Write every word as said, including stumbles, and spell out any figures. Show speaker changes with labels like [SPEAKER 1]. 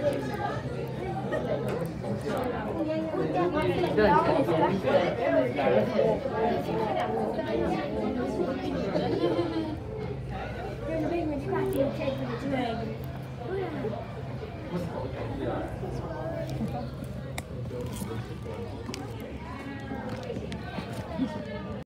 [SPEAKER 1] There's a big one scratchy and taking the dragon.